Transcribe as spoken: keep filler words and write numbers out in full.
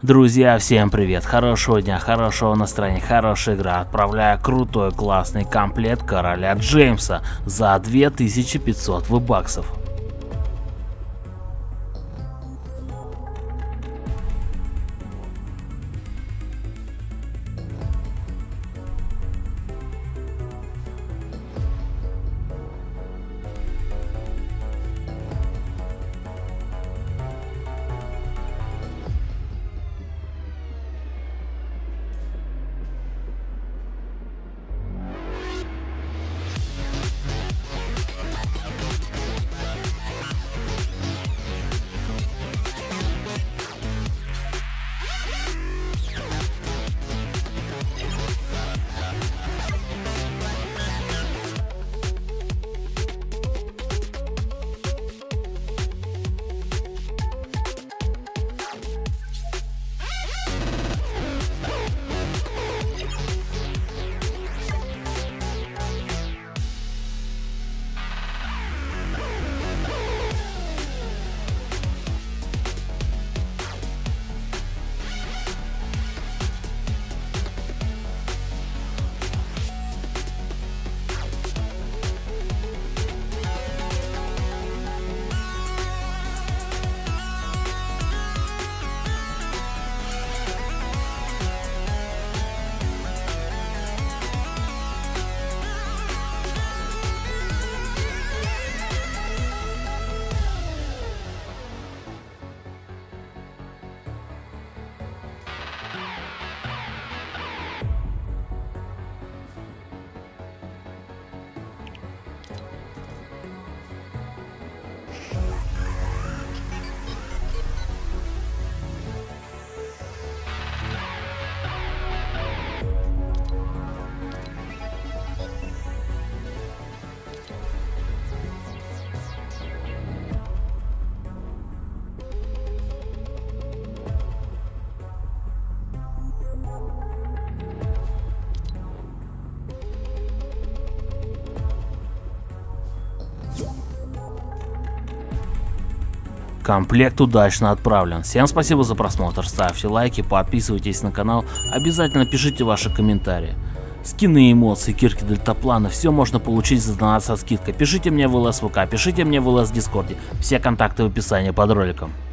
Друзья, всем привет, хорошего дня, хорошего настроения, хорошая игра. Отправляю крутой классный комплект Короля Джеймса за две тысячи пятьсот V-баксов. Комплект удачно отправлен. Всем спасибо за просмотр, ставьте лайки, подписывайтесь на канал, обязательно пишите ваши комментарии. Скины, эмоции, кирки, дельтапланы, все можно получить за донат со скидкой. Пишите мне в ЛС ВК, пишите мне в ЛС Дискорде, все контакты в описании под роликом.